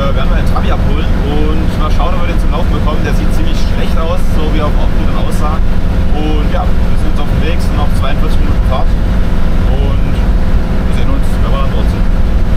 werden wir den Trabi abholen und mal schauen, ob wir den zum Laufen bekommen. Der sieht ziemlich schlecht aus, so wie er auf Aufbildern aussah. Und ja, wir sind jetzt auf dem Weg, sind noch 42 Minuten Fahrt und wir sehen uns, wenn wir dann dort sind.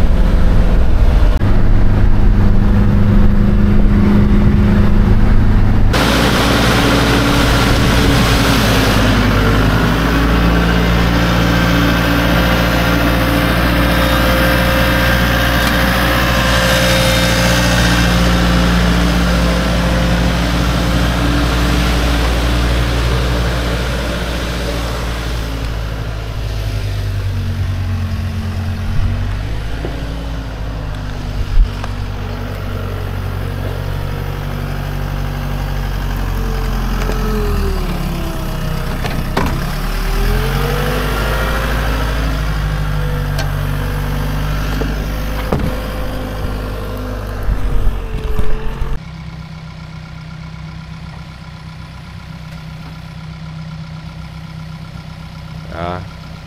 Ja.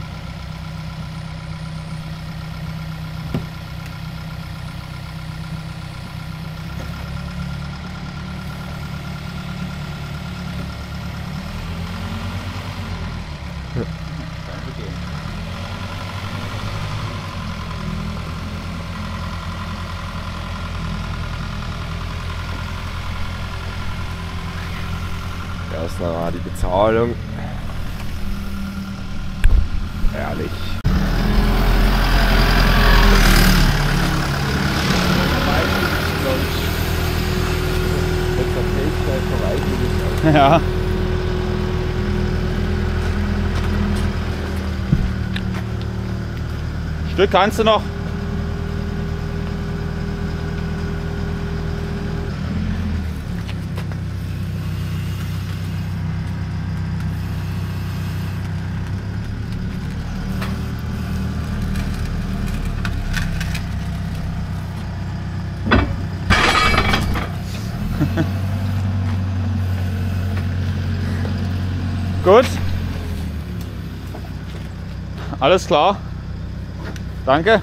Erst mal die Bezahlung. Ehrlich. Ja. Stück kannst du noch. Gut. Alles klar. Danke.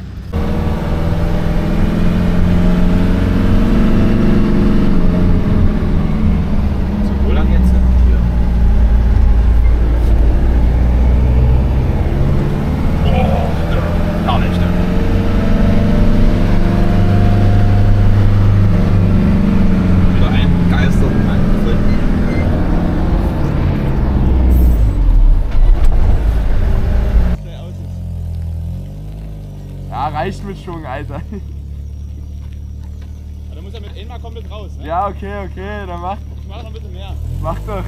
So, wo lang jetzt? Hier. Oh, gar nicht, ne? Wieder ein Geistermann gefunden. Ja, reicht mit Schwung, Alter. Da muss er mit einmal komplett raus, ne? Ja, okay, dann mach. Ich mach noch ein bisschen mehr. Mach doch.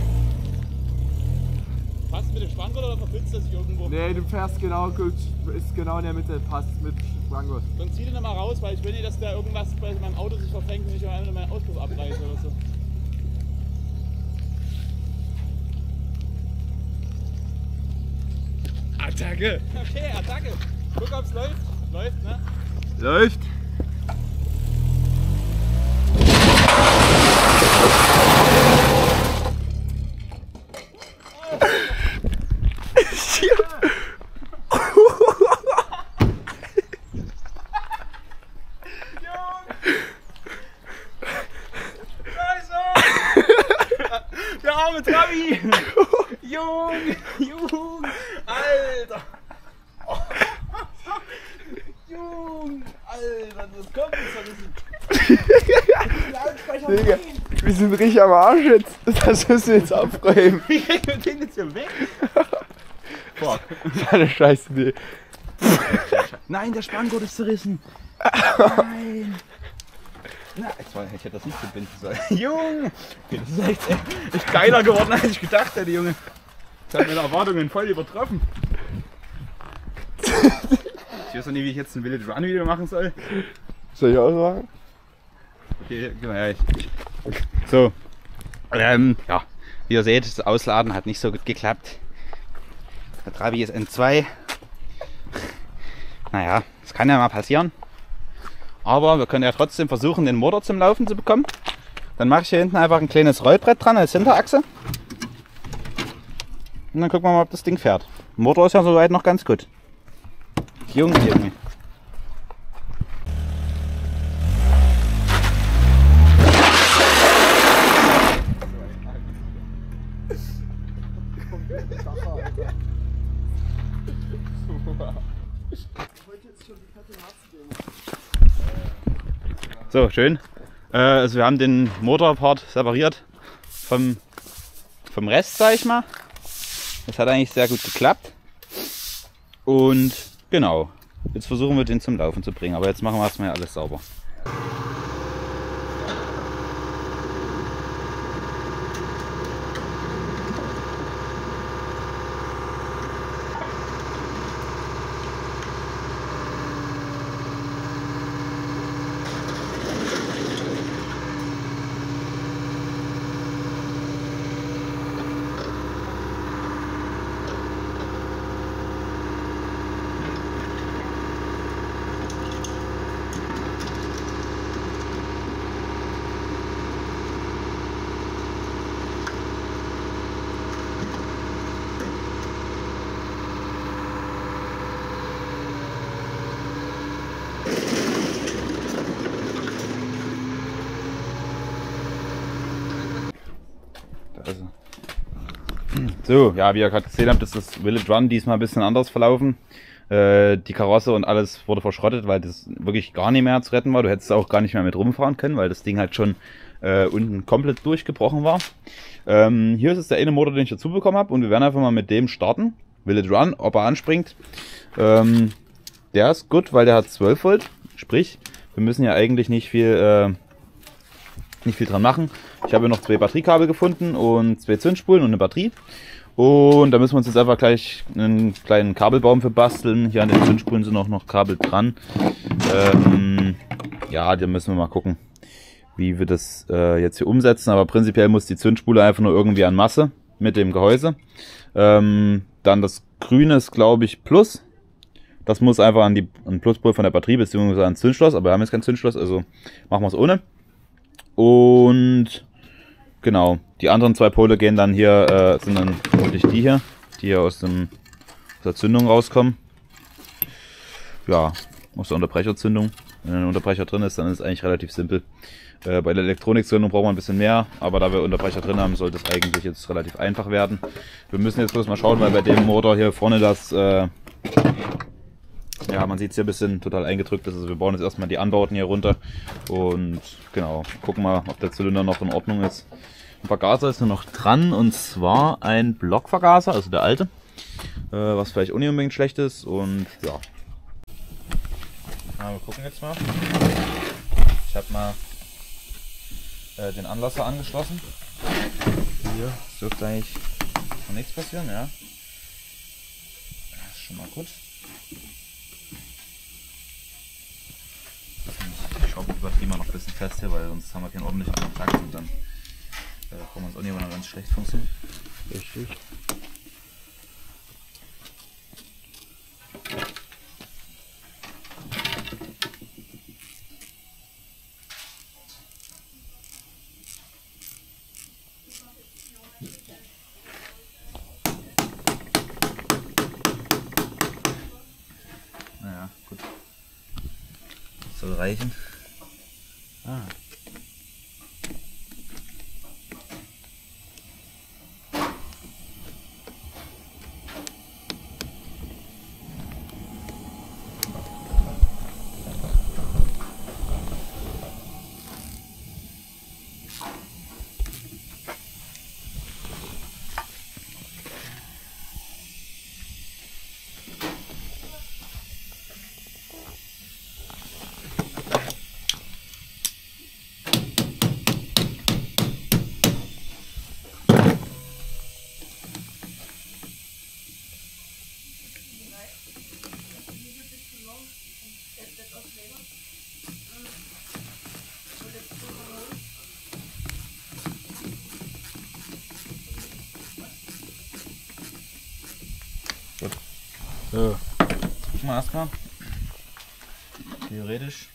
Passt mit dem Spanngurt oder verpilzt das sich irgendwo? Nee, du fährst genau gut, ist genau in der Mitte, passt mit Spanngurt. Dann zieh den mal raus, weil ich will nicht, dass da irgendwas bei meinem Auto sich verfängt und ich einmal meinen Auspuff abreiße oder so. Attacke! Okay, Attacke! Guck, ob's läuft. Läuft, ne? Läuft. Der arme Trabi! Jung! Alter! Oh. Jung! Alter, das kommt jetzt verrissen! Digga, wir sind richtig am Arsch jetzt. Das müssen wir jetzt aufräumen. Wie kriegen wir den jetzt hier weg? Fuck. Das ist eine scheiß Idee. Nein, der Spanngurt ist zerrissen! Nein! Na, ich hätte das nicht verbinden sollen. Junge! Okay, das ist echt geiler geworden, als ich gedacht hätte, Junge. Das hat meine Erwartungen voll übertroffen. Ich weiß noch nicht, wie ich jetzt ein Village Run Video machen soll. Soll ich auch machen? Okay, genau, ja. So. Ja, wie ihr seht, das Ausladen hat nicht so gut geklappt. Der Trabi ist N2. Naja, das kann ja mal passieren. Aber wir können ja trotzdem versuchen, den Motor zum Laufen zu bekommen. Dann mache ich hier hinten einfach ein kleines Rollbrett dran als Hinterachse. Und dann gucken wir mal, ob das Ding fährt. Der Motor ist ja soweit noch ganz gut. Junge. So, schön. Also wir haben den Motorpart separiert vom Rest, sag ich mal. Das hat eigentlich sehr gut geklappt. Und genau, jetzt versuchen wir den zum Laufen zu bringen. Aber jetzt machen wir erstmal alles sauber. Also. So, ja, wie ihr gerade gesehen habt, ist das Village Run diesmal ein bisschen anders verlaufen. Die Karosse und alles wurde verschrottet, weil das wirklich gar nicht mehr zu retten war. Du hättest auch gar nicht mehr mit rumfahren können, weil das Ding halt schon unten komplett durchgebrochen war. Hier ist es der eine Motor, den ich dazu bekommen habe, und wir werden einfach mal mit dem starten. Village Run, ob er anspringt. Der ist gut, weil der hat 12 Volt. Sprich, wir müssen ja eigentlich nicht viel dran machen. Ich habe noch 2 Batteriekabel gefunden und 2 Zündspulen und eine Batterie. Und da müssen wir uns jetzt einfach gleich einen kleinen Kabelbaum für basteln. Hier an den Zündspulen sind auch noch Kabel dran. Ja, da müssen wir mal gucken, wie wir das jetzt hier umsetzen. Aber prinzipiell muss die Zündspule einfach nur irgendwie an Masse mit dem Gehäuse. Dann das Grüne ist, glaube ich, Plus. Das muss einfach an den Pluspol von der Batterie bzw. ans Zündschloss. Aber wir haben jetzt kein Zündschloss, also machen wir es ohne. Und genau, die anderen 2 Pole gehen dann hier, sind dann vermutlich die hier aus der Zündung rauskommen. Ja, aus der Unterbrecherzündung. Wenn ein Unterbrecher drin ist, dann ist es eigentlich relativ simpel. Bei der Elektronikzündung braucht man ein bisschen mehr, aber da wir Unterbrecher drin haben, sollte es eigentlich jetzt relativ einfach werden. Wir müssen jetzt bloß mal schauen, weil bei dem Motor hier vorne das, ja, man sieht es hier ein bisschen total eingedrückt ist. Also wir bauen jetzt erstmal die Anbauten hier runter und genau, gucken mal, ob der Zylinder noch in Ordnung ist. Ein Vergaser ist nur noch dran, und zwar ein Blockvergaser, also der alte, was vielleicht auch nicht unbedingt schlecht ist. Und ja, wir gucken jetzt mal. Ich habe mal den Anlasser angeschlossen. Hier dürfte eigentlich noch nichts passieren, ja. Das ist schon mal gut. Ich schraube die Batterie mal noch ein bisschen fest hier, weil sonst haben wir keinen ordentlichen Kontakt und dann brauchen wir uns auch nicht, wenn er ganz schlecht funktioniert. Richtig. Naja, gut. Soll reichen. Ah. Gut. So, jetzt gucken wir erstmal. Theoretisch.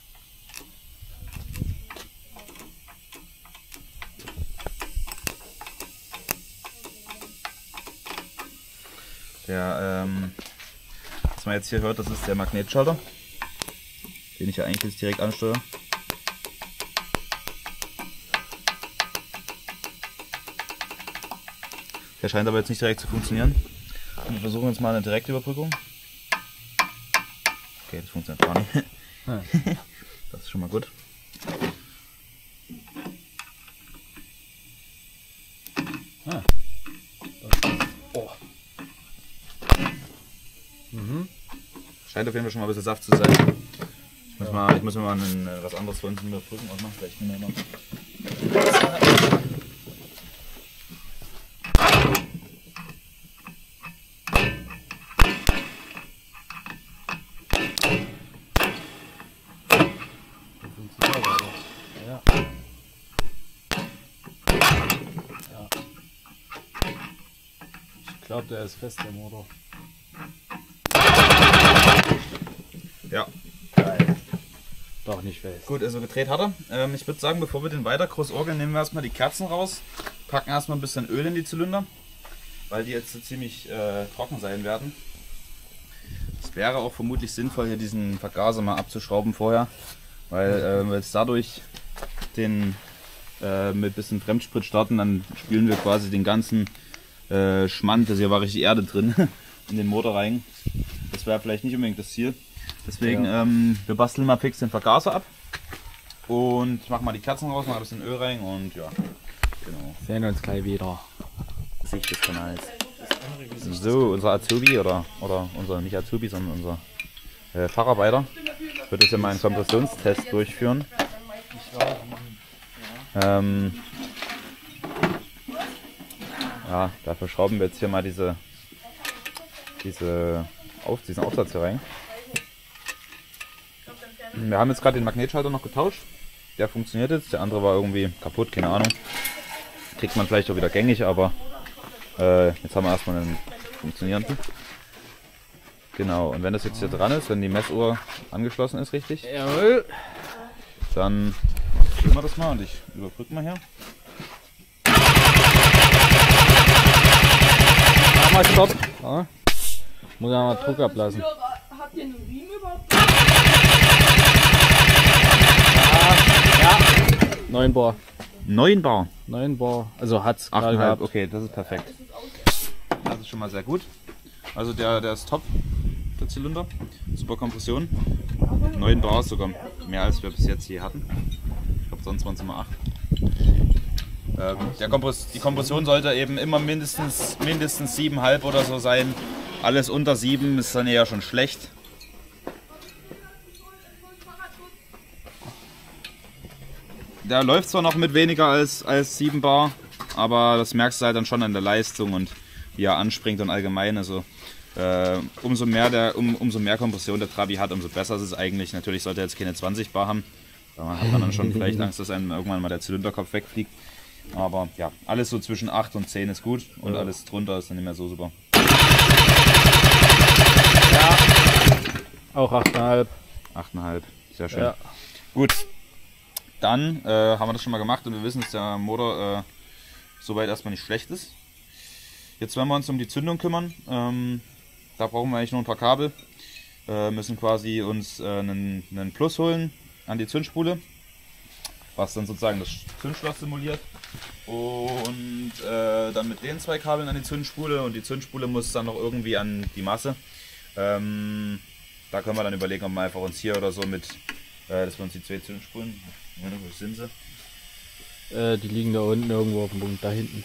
Was man jetzt hier hört, das ist der Magnetschalter, den ich ja eigentlich jetzt direkt ansteuere. Der scheint aber jetzt nicht direkt zu funktionieren. Und wir versuchen jetzt mal eine Direktüberbrückung. Okay, das funktioniert gar nicht. Das ist schon mal gut. Oh. Scheint auf jeden Fall schon mal ein bisschen Saft zu sein. Ich muss mir mal was anderes von unten überbrücken ausmachen. Vielleicht nehmen wir noch. Ich glaube, der ist fest, der Motor. Ja. Geil. Doch nicht fest. Gut, also gedreht hat er. Ich würde sagen, bevor wir den weiter groß orgeln, nehmen wir erstmal die Kerzen raus. Packen erstmal ein bisschen Öl in die Zylinder, weil die jetzt so ziemlich trocken sein werden. Es wäre auch vermutlich sinnvoll, hier diesen Vergaser mal abzuschrauben vorher, weil wenn wir jetzt dadurch den mit bisschen Fremdsprit starten, dann spülen wir quasi den ganzen Schmand, also hier war richtig Erde drin, in den Motor rein. Das wäre vielleicht nicht unbedingt das Ziel. Deswegen, wir basteln mal fix den Vergaser ab und ich mache mal die Kerzen raus, mal ein bisschen Öl rein und ja, genau. Sehen uns gleich wieder. Sicht des Kanals. So, unser Azubi oder unser, nicht Azubi, sondern unser Facharbeiter wird jetzt ja mal einen Kompressionstest durchführen. Ja, dafür schrauben wir jetzt hier mal diesen Aufsatz hier rein. Wir haben jetzt gerade den Magnetschalter noch getauscht. Der funktioniert jetzt, der andere war irgendwie kaputt, keine Ahnung. Kriegt man vielleicht auch wieder gängig, aber jetzt haben wir erstmal einen funktionierenden. Genau, und wenn das jetzt hier dran ist, wenn die Messuhr angeschlossen ist, richtig? Jawohl. Dann filmen wir das mal und ich überbrücke mal hier. Mach mal Stopp. Ja. Muss ja mal Druck ablassen. Habt ihr einen Riemen überhaupt? Ja. 9 Bar. 9 Bar. 9 Bar. Also hat's gerade 8,5, gehabt. okay, das ist perfekt. Das ist schon mal sehr gut. Also der ist top, der Zylinder. Super Kompression. 9 Bar, sogar mehr als wir bis jetzt hier hatten. Ich glaube sonst waren es immer 8. Die Kompression sollte eben immer mindestens 7,5 oder so sein. Alles unter 7 ist dann eher schon schlecht. Der läuft zwar noch mit weniger als 7 Bar, aber das merkst du halt dann schon an der Leistung und wie er anspringt und allgemein. Also umso mehr Kompression der Trabi hat, umso besser ist es eigentlich. Natürlich sollte er jetzt keine 20 Bar haben. Da hat man dann schon vielleicht Angst, dass einem irgendwann mal der Zylinderkopf wegfliegt. Aber ja, alles so zwischen 8 und 10 ist gut und alles drunter ist dann nicht mehr so super. Ja. Auch 8,5. 8,5, sehr schön. Ja. Gut, dann haben wir das schon mal gemacht und wir wissen, dass der Motor soweit erstmal nicht schlecht ist. Jetzt werden wir uns um die Zündung kümmern. Da brauchen wir eigentlich nur ein paar Kabel. Müssen quasi uns einen Plus holen an die Zündspule, was dann sozusagen das Zündschloss simuliert. Und dann mit den 2 Kabeln an die Zündspule und die Zündspule muss dann noch irgendwie an die Masse. Da können wir dann überlegen, ob wir einfach uns hier oder so mit, dass wir uns die 2 Zündspulen, wo sind sie? Die liegen da unten irgendwo auf dem Punkt, da hinten.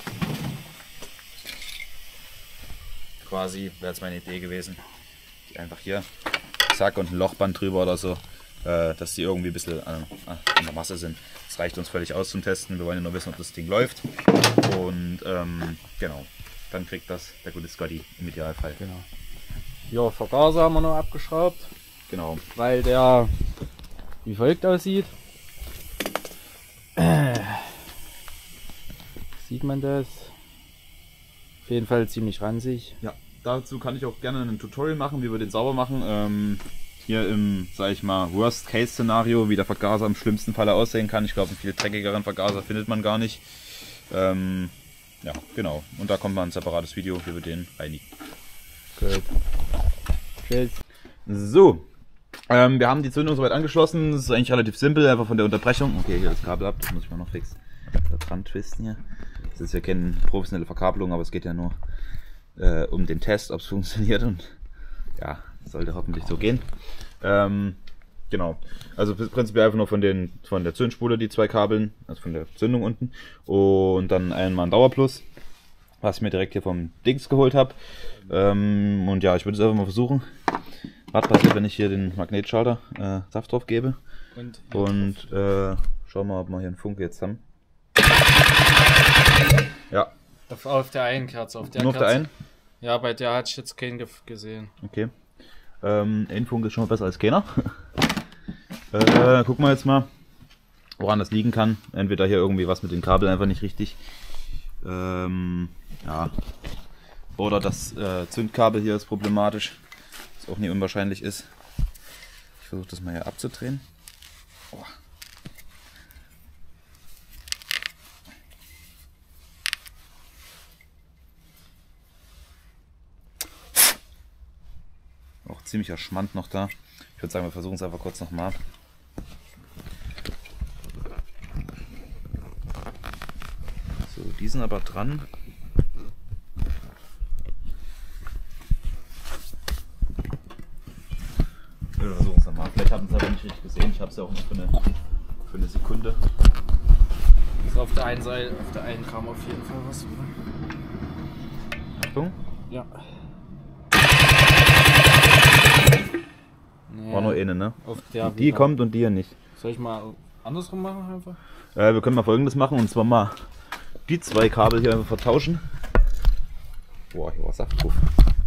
Quasi wäre jetzt meine Idee gewesen. Die einfach hier, zack, und ein Lochband drüber oder so, dass die irgendwie ein bisschen an der Masse sind. Das reicht uns völlig aus zum Testen. Wir wollen ja nur wissen, ob das Ding läuft. Und genau, dann kriegt das der gute Scotty im Idealfall. Genau. Ja, Vergaser haben wir noch abgeschraubt, Genau. weil der wie folgt aussieht. Sieht man das? Auf jeden Fall ziemlich ranzig. Ja, dazu kann ich auch gerne ein Tutorial machen, wie wir den sauber machen. Hier im, sag ich mal, Worst-Case-Szenario, wie der Vergaser im schlimmsten Falle aussehen kann. Ich glaube, einen viel dreckigeren Vergaser findet man gar nicht. Ja, genau. Und da kommt mal ein separates Video, wie wir den reinigen. Gut. Tschüss. So, wir haben die Zündung soweit angeschlossen. Das ist eigentlich relativ simpel, einfach von der Unterbrechung. Okay, hier das Kabel ab, das muss ich mal noch fix da dran twisten hier. Das ist ja keine professionelle Verkabelung, aber es geht ja nur um den Test, ob es funktioniert und ja, sollte hoffentlich so gehen. Genau. Also prinzipiell einfach nur von der Zündspule die 2 Kabeln, also von der Zündung unten und dann einmal ein Dauerplus, was ich mir direkt hier vom Dings geholt habe. Und ja, ich würde es einfach mal versuchen. Was passiert, wenn ich hier den Magnetschalter Saft drauf gebe? Und schauen wir mal, ob wir hier einen Funke jetzt haben. Ja. Auf der einen Kerze. Auf der Nur auf der einen? Ja, bei der hatte ich jetzt keinen gesehen. Okay. Ein Funke ist schon mal besser als keiner. Gucken wir jetzt mal, woran das liegen kann. Entweder hier irgendwie was mit den Kabeln einfach nicht richtig. Ja. Oder das Zündkabel hier ist problematisch. Was auch nicht unwahrscheinlich ist. Ich versuche das mal hier abzudrehen. Oh. Auch ziemlicher Schmand noch da. Ich würde sagen, wir versuchen es einfach kurz nochmal. So, die sind aber dran. Wir versuchen es nochmal. Vielleicht haben sie es aber nicht richtig gesehen. Ich habe es ja auch nur für eine Sekunde. Also auf der einen Seite, auf der einen kam auf jeden Fall was. Achtung. Ja. Nee, War nur eine, ne? auf der Die kommt und die hier nicht. Soll ich mal andersrum machen einfach? Wir können mal Folgendes machen und zwar mal die 2 Kabel hier einfach vertauschen. Boah, hier war Saft drauf.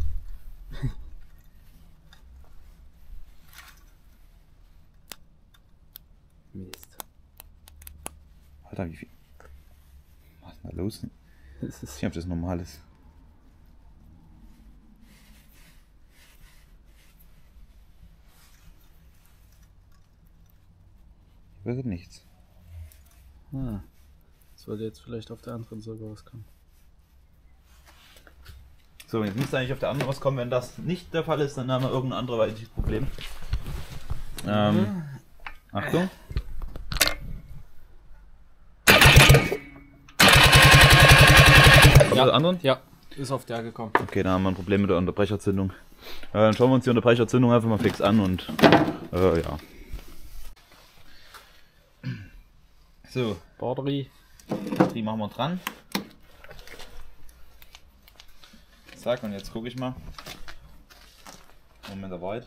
Mist. Alter, wie viel? Was ist denn da los? Ich weiß nicht, ob das normal ist. Hier wird nichts. Sollte jetzt vielleicht auf der anderen Seite rauskommen. So, jetzt müsste eigentlich auf der anderen was kommen. Wenn das nicht der Fall ist, dann haben wir irgendein anderweitiges Problem. Achtung. Ja, der anderen? Ja, ist auf der gekommen. Okay, da haben wir ein Problem mit der Unterbrecherzündung. Dann schauen wir uns die Unterbrecherzündung einfach mal fix an und ja. So, Batterie. die machen wir dran. Zack, und jetzt gucke ich mal. Moment der Wahrheit.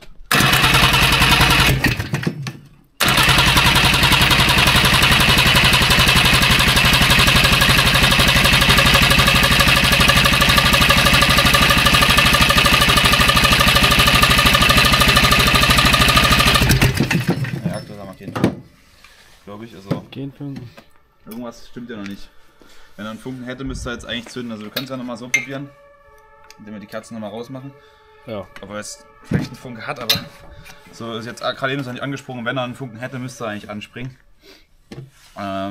Ja, aktuell haben wir keinen. Glaube ich, also. Gehen Funken. Irgendwas stimmt ja noch nicht. Wenn er einen Funken hätte, müsste er jetzt eigentlich zünden. Also du kannst ja nochmal so probieren, indem wir die Kerzen nochmal rausmachen. Ja. Ob er jetzt vielleicht einen Funken hat, aber so ist jetzt gerade eben ist er nicht angesprungen. Wenn er einen Funken hätte, müsste er eigentlich anspringen. Ja.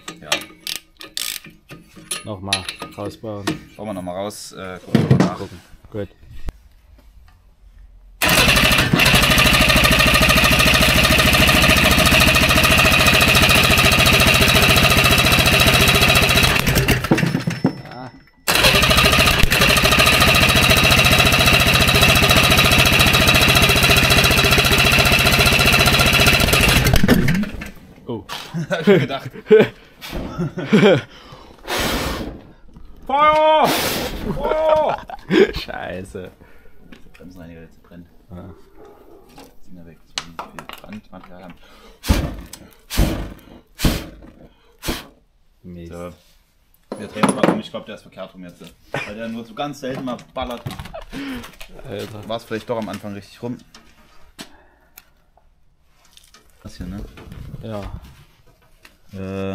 Nochmal rausbauen. Schauen wir nochmal raus. Gucken wir mal nach. Gut. Oh. Hab ich gedacht. Feuer! Feuer! Scheiße. Die Bremsenreiniger jetzt brennt. Ja. Ziehen wir weg, dass wir nicht viel Brandmaterial haben. Mist. So. Wir drehen es mal um, ich glaube der ist verkehrt rum jetzt. Weil der nur so ganz selten mal ballert. Alter. War es vielleicht doch am Anfang richtig rum. Das hier, ne? Ja.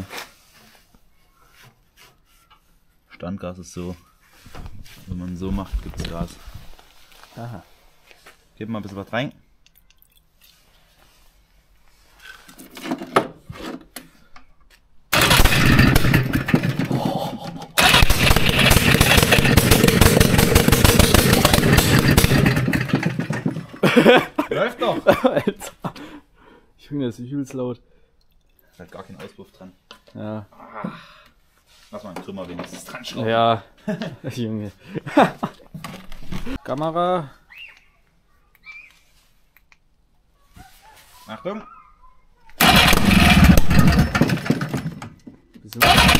Standgas ist so. Wenn man so macht, gibt es Gas. Aha. Gib mal ein bisschen was rein. Läuft doch! Alter. Junge, das ist übelst laut. Da ist gar kein Auspuff dran. Ja. Lass mal einen Trümmer wenigstens dran schrauben. Ja, Junge. Kamera. Achtung. Bisschen.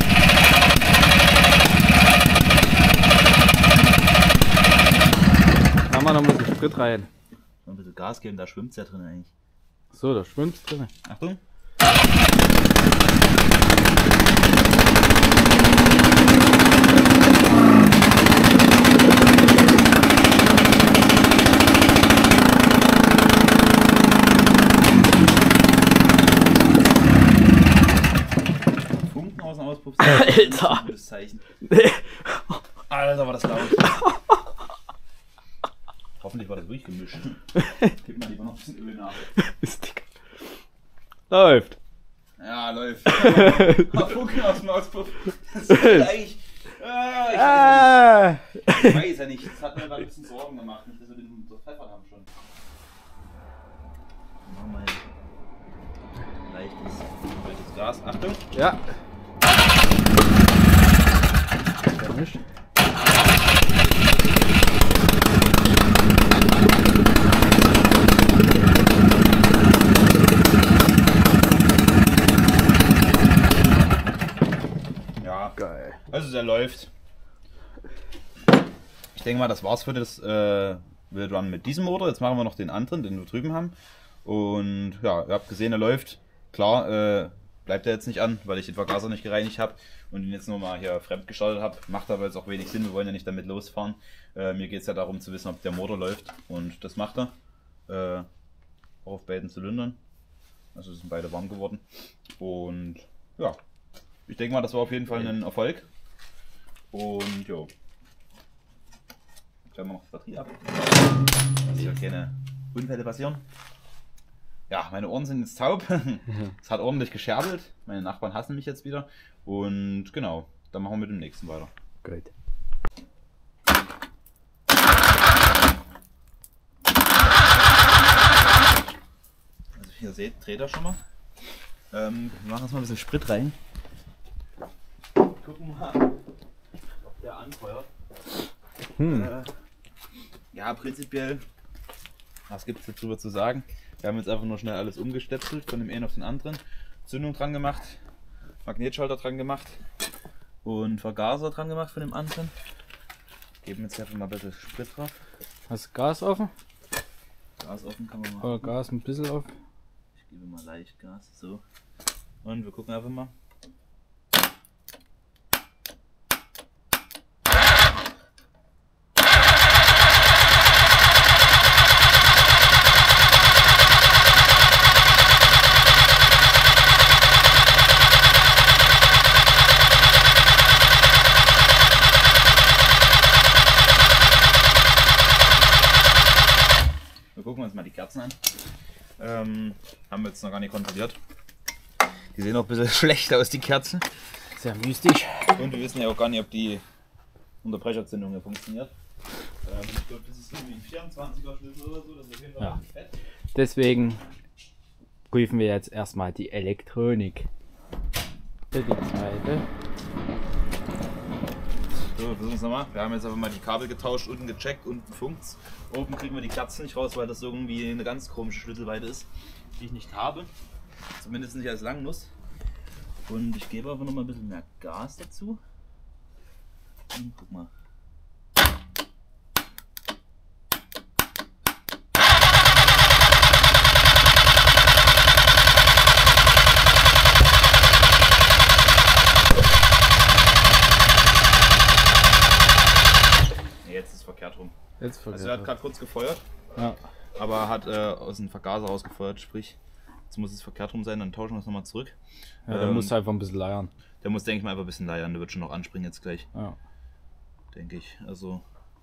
Machen wir noch ein bisschen Sprit rein. Ein bisschen Gas geben, da schwimmt es ja drin eigentlich. So, da schwimmt es drin. Achtung. Funken aus dem Auspuff. Alter! Gutes Zeichen. Alter, war das laut. Hoffentlich war das wirklich gemischt. Gib mal lieber noch ein bisschen Öl nach. Läuft. Ja, läuft. Funken aus dem Auspuff. Das ist eigentlich. Ich weiß ja nicht. Das hat mir gerade ein bisschen Sorgen gemacht. Nicht, dass wir den so Pfeffer haben schon. Machen wir leichtes Gas. Achtung. Ja. Vermischt. Ja. Geil. Also der läuft. Ich denke mal, das war's für das Wild Run mit diesem Motor. Jetzt machen wir noch den anderen, den wir drüben haben. Und ja, ihr habt gesehen, er läuft. Klar, bleibt er jetzt nicht an, weil ich den Vergaser nicht gereinigt habe und ihn jetzt nur mal hier fremd gestartet habe. Macht aber jetzt auch wenig Sinn, wir wollen ja nicht damit losfahren. Mir geht es ja darum zu wissen, ob der Motor läuft, und das macht er. Auch auf beiden Zylindern. Also sind beide warm geworden. Und ja, ich denke mal, das war auf jeden Fall ein Erfolg. Und jo. Stellen wir noch die Batterie ab. Dass hier keine Unfälle passieren. Ja, meine Ohren sind jetzt taub. Es hat ordentlich gescherbelt. Meine Nachbarn hassen mich jetzt wieder. Und genau, dann machen wir mit dem nächsten weiter. Gut. Also wie ihr seht, dreht er schon mal. Wir machen jetzt mal ein bisschen Sprit rein. Gucken mal, ob der anfeuert. Ja, prinzipiell, was gibt es darüber zu sagen? Wir haben jetzt einfach nur schnell alles umgestöpselt, von dem einen auf den anderen. Zündung dran gemacht, Magnetschalter dran gemacht und Vergaser dran gemacht von dem anderen. Geben jetzt einfach mal ein bisschen Sprit drauf. Hast du Gas offen? Gas offen kann man mal. Oder Gas ein bisschen auf? Ich gebe mal leicht Gas, so. Und wir gucken einfach mal. Gucken wir uns mal die Kerzen an. Haben wir jetzt noch gar nicht kontrolliert. Die sehen noch ein bisschen schlecht aus, die Kerzen. Sehr mystisch. Und wir wissen ja auch gar nicht, ob die Unterbrecherzündung hier funktioniert. Ich glaube, das ist irgendwie ein 24er Schlüssel oder so. Das ist auf jeden Fall Ja. fett. Deswegen prüfen wir jetzt erstmal die Elektronik. Die zweite. So, versuchen wir es nochmal. Wir haben jetzt einfach mal die Kabel getauscht, unten gecheckt, unten funkt's. Oben kriegen wir die Kerzen nicht raus, weil das irgendwie eine ganz komische Schlüsselweite ist, die ich nicht habe. Zumindest nicht als Langnuss. Und ich gebe aber noch mal ein bisschen mehr Gas dazu. Und guck mal. Jetzt ist es verkehrt rum. Jetzt Also er hat gerade kurz gefeuert, ja. aber hat aus dem Vergaser rausgefeuert, sprich, jetzt muss es verkehrt rum sein, dann tauschen wir es nochmal zurück. Ja, der muss einfach ein bisschen leiern. Der muss, denke ich mal, einfach ein bisschen leiern, der wird schon noch anspringen jetzt gleich, Ja. denke ich. Also,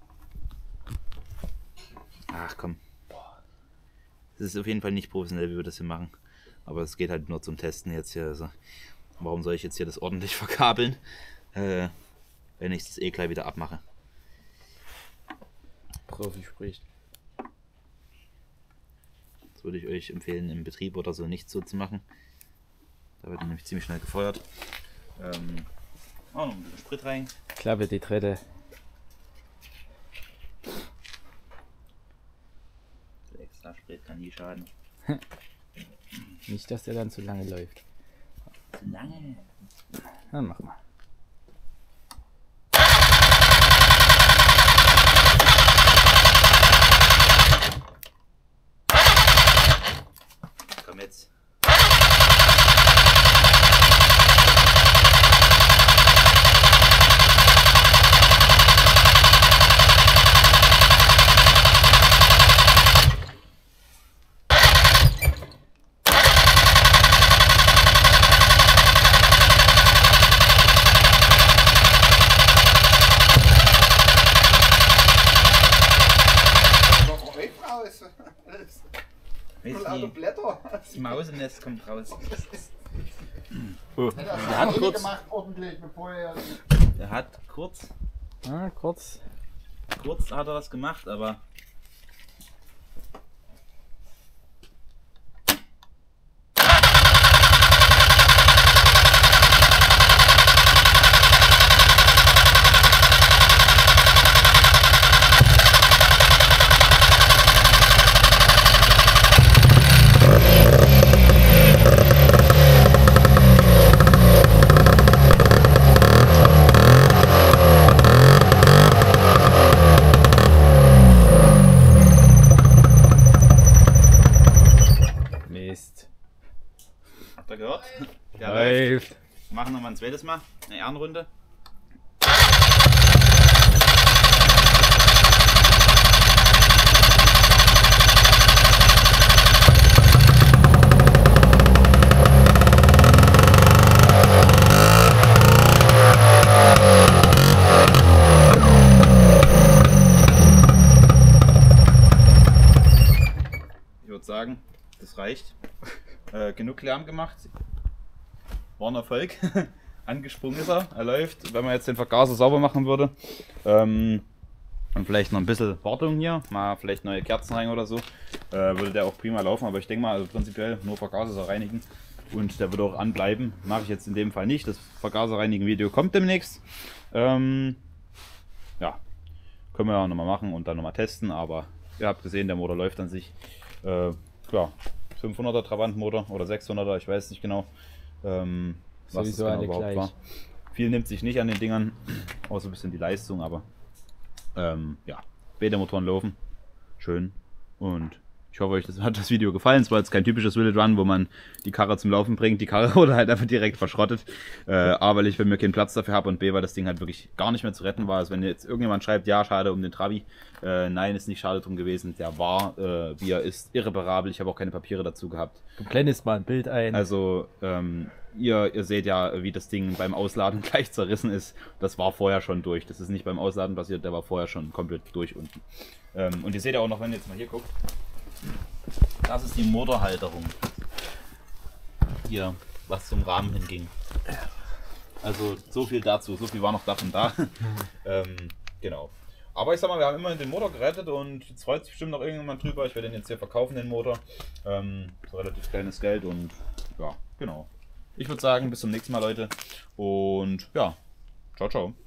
ach komm. Es ist auf jeden Fall nicht professionell, wie wir das hier machen, aber es geht halt nur zum Testen jetzt hier. Also, warum soll ich jetzt hier das ordentlich verkabeln, wenn ich das eh gleich wieder abmache? Profi spricht. Das würde ich euch empfehlen, im Betrieb oder so nicht so zu machen. Da wird nämlich ziemlich schnell gefeuert. Auch noch ein bisschen Sprit rein. Klappe die dritte. Extra Sprit kann nie schaden. Nicht, dass der dann zu lange läuft. Lange. Dann mach mal. Komm jetzt. Blätter. Das Mausennest kommt raus. Der hat kurz. Gemacht, ordentlich, bevor er... Der hat kurz Kurz. hat er was gemacht, aber Mist. habt ihr gehört? Der läuft. Läuft. Machen wir mal ein zweites Mal. Eine Ehrenrunde. Ich würde sagen, das reicht. Genug Lärm gemacht. War ein Erfolg. Angesprungen ist er. Er läuft. Wenn man jetzt den Vergaser sauber machen würde und vielleicht noch ein bisschen Wartung hier, mal vielleicht neue Kerzen rein oder so, würde der auch prima laufen. Aber ich denke mal, also prinzipiell nur Vergaser reinigen und der wird auch anbleiben. Mache ich jetzt in dem Fall nicht. Das Vergaser reinigen Video kommt demnächst. Ja, können wir ja nochmal machen und dann nochmal testen. Aber ihr habt gesehen, der Motor läuft an sich. Ja, 500er Trabant-Motor oder 600er, ich weiß nicht genau, was das genau überhaupt war. Viel nimmt sich nicht an den Dingern, außer ein bisschen die Leistung, aber ja, beide Motoren laufen, schön und ich hoffe, euch hat das Video gefallen. Es war jetzt kein typisches Will It Run, wo man die Karre zum Laufen bringt. Die Karre wurde halt einfach direkt verschrottet. A, weil ich bei mir keinen Platz dafür habe und B, weil das Ding halt wirklich gar nicht mehr zu retten war. Also wenn jetzt irgendjemand schreibt, ja, schade um den Trabi. Nein, ist nicht schade drum gewesen. Der war, wie er ist, irreparabel. Ich habe auch keine Papiere dazu gehabt. Du blendest mal ein Bild ein. Also, ihr seht ja, wie das Ding beim Ausladen gleich zerrissen ist. Das war vorher schon durch. Das ist nicht beim Ausladen passiert, der war vorher schon komplett durch unten. Und ihr seht ja auch noch, wenn ihr jetzt mal hier guckt, das ist die Motorhalterung. Hier, was zum Rahmen hinging. Also so viel dazu, so viel war noch davon da. Genau. Aber ich sag mal, wir haben immerhin den Motor gerettet und jetzt freut sich bestimmt noch irgendjemand drüber. Ich werde den jetzt hier verkaufen, den Motor. So relativ kleines Geld und ja, genau. Ich würde sagen, bis zum nächsten Mal, Leute. Und ja, ciao, ciao.